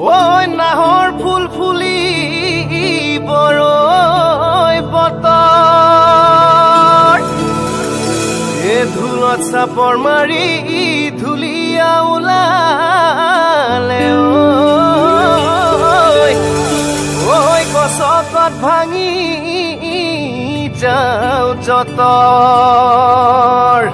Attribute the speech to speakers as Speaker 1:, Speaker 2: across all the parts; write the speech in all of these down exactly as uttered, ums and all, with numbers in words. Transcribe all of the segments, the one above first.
Speaker 1: ওই নাহৰ ফুল ফুলি বৰৈ বতৰ এ ধুলত চাপৰ মাৰি ধুলিয়া ওলালে ঐ গছকত ভাঙি যাও যতৰ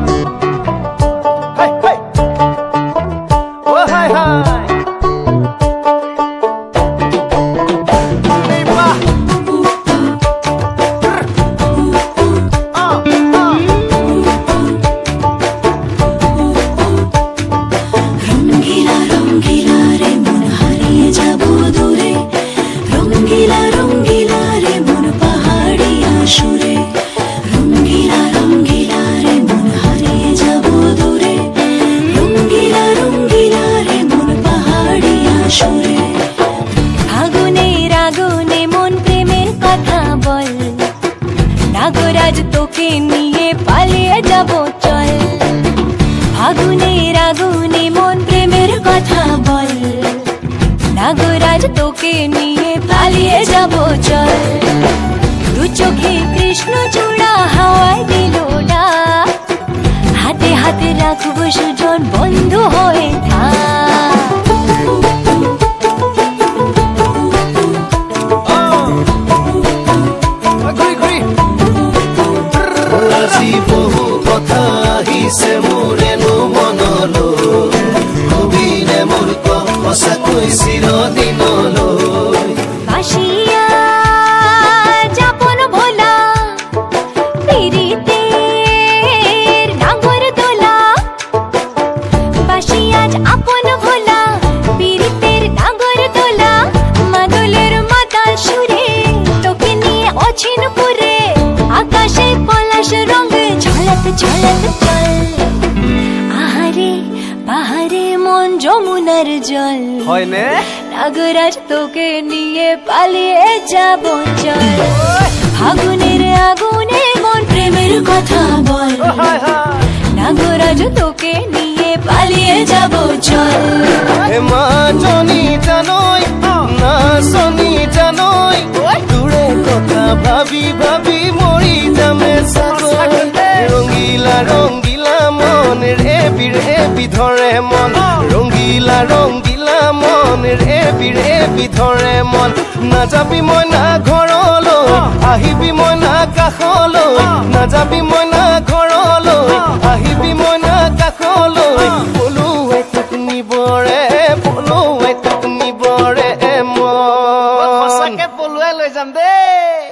Speaker 1: নাগরাজ তোকে নিয়ে পালিয়ে যাব চল ফাগুনের আগুনে মন প্রেমের কথা বল নাগরাজ তোকে নিয়ে পালিয়ে যাব চল দু চোখে কৃষ্ণ চূড়া হাওয়ায় দিল ডাক হাতে হাতে রাখবো সুজন বন্ধু হয়ে থাক
Speaker 2: বহু কথা আহিছে মোৰেনো মনলৈ কবিনে মোৰ সঁচাকৈ চিৰদিনলৈ
Speaker 3: বাঁশিয়া যাপন ভোলা পিরিতের নাগর দোলা বাঁশিয়া আপন ভোলা পিরিতের নাগর দোলা মাদলের মাতাল সুরে তোকে নিয়ে অচিন পুরে আকাশে পলাশ রঙ ঝলক ঝলক চল আহারে পাহাড়ে মন যমুনার জল
Speaker 1: হয়নে
Speaker 3: নাগরাজ তোকে নিয়ে পালিয়ে যাব চল ফাগুনের আগুনে মন প্রেমের কথা বল নাগরাজ তোকে নিয়ে পালিয়ে যাব চল
Speaker 1: হে মা জনি জানই না শনি জানই দূরে কথা ভাবি ভাবি মরি যামে সাগর রঙিলা রঙিলা মন রেবি রেবি ধরে মন রঙিলা রঙিলা মন ৰেবি ৰেবি ধৰে মন নাযাবি মই না ঘৰলৈ আহিবি মই না কাষলৈ নাযাবি মই না ঘৰলৈ আহিবি মই না কাষলৈ পলুৱাই তোক নিবৰে পলুৱাই তোক নিবৰে মন সঁচাকে পলুৱাই লৈ যাম দেই।